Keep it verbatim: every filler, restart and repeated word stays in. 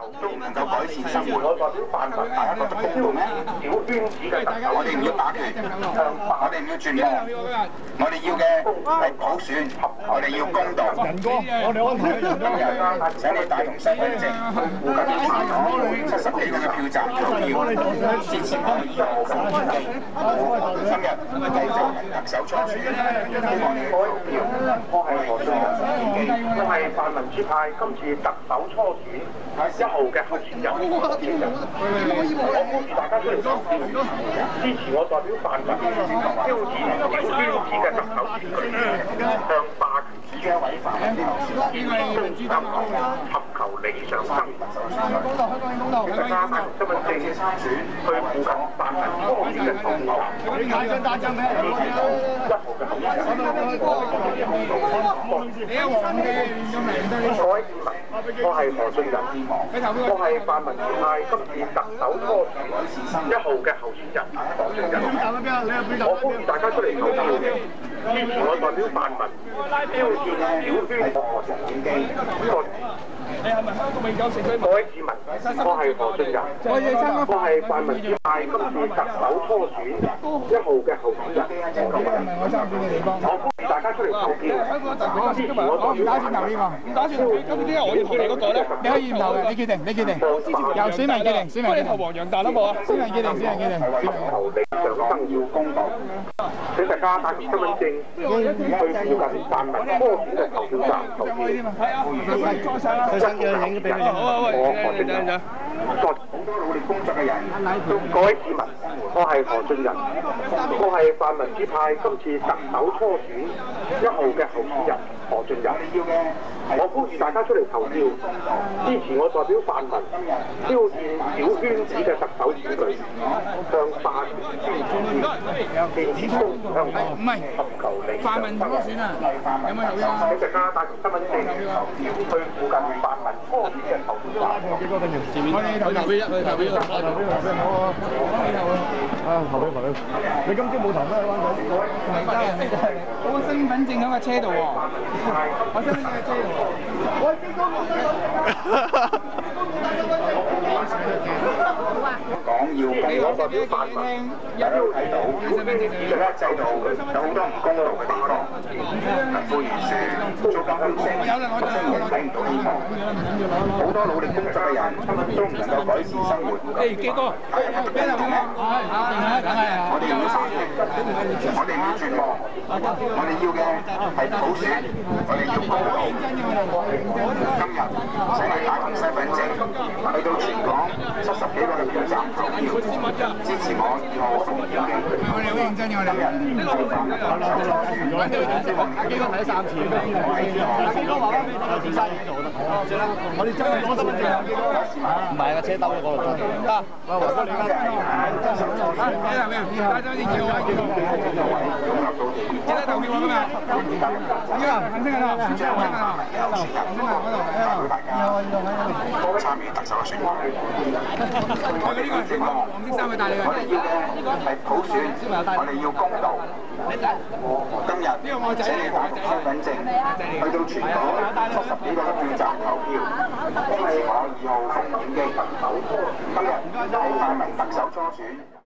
都唔能夠改善生活，我代表泛民，大家覺得公道咩？小圈子嘅特首，我哋唔要霸權，我哋唔要絕望，我哋要嘅係普選，我哋要公道。人哥，我哋安排人哥嘅，請你帶同身份證，附近全港七十幾個嘅票站投票，支持我二號風選機。今日繼續特首初選，希望你投票。我係何俊仁，我係泛民主派今次特首初選一號嘅候選人。我呼籲大家出嚟投票，支持我代表泛民挑戰小圈子嘅特首選舉，向霸權主義委反呢個香港尋求理想生活。大家帶身份證參選，去附近泛民初選嘅投票。一號嘅候選人。各位市民，我係何俊仁，我係泛民主派今次特首初選一號嘅候選人何俊仁。我呼籲大家出嚟投票，支持我代表泛民挑戰小圈子選機。你係咪香港永久性居民？各位市民，我係何俊仁，我係泛民主派今次特首初選一號嘅候選人何俊仁。我呼籲大家出嚟投票，支持我代表泛民。唔打算投邊個？咁點解我要投你嗰個咧？你可以唔投嘅，你決定，你決定。由選民決定，選民決定。投黃洋達好冇啊？選民決定，選民決定。投理想生要公道。請大家帶住身份證去附近泛民初選嘅投票站投票。係啊，再晒啦。好啊，喂，我何俊仁，作好多努力工作嘅人，各位市民，我係何俊仁，我係泛民主派今次特首初選一號嘅候選人何俊仁。我呼籲大家出嚟投票，支持我代表泛民挑戰小圈子嘅特首選舉，向霸權主義建設公義香港，尋求理想生活。有冇投票啊？請大家帶同身份證投票去附近泛民初選嘅投票站。我哋投票一，我哋投票一，投票投票好啊！啊，投票投票！你今朝冇投咩？灣仔？我個身份證喺個車度喎，我身份證喺車度。我係邊個？講要公道，代表泛民，大家都睇到，而家制度有好多唔公道嘅地方，貧富懸殊、租金飆升，真係睇唔到希望。好多努力工作嘅人都唔能夠改善生活。誒，基哥，邊度邊度？我哋要反擊，我哋要絕望，我哋要嘅係普選，我哋要公道。今日請你帶同身份證去到全港七十幾個嘅票站投票，支持我二號風選機。我哋好認真嘅，我哋今日係泛民特首初選，基哥睇咗三次。基哥話翻俾你聽，生意做得好啊！我哋真係攞身份證啊！基哥，唔係個車兜咗嗰度得。喂，華哥，你而家咩啊咩啊？帶咗啲票啊！記得投票啊嘛！依家肯定係啦，肯定係啦，肯定係嗰度。參與特首嘅選舉，我哋呢個係黃黃先生去帶你嘅，我哋要嘅係普選，我哋要公道。今日請你帶同身份證去到全港七十幾個嘅票站投票，支持我二號風選機。今日係泛民特首初選。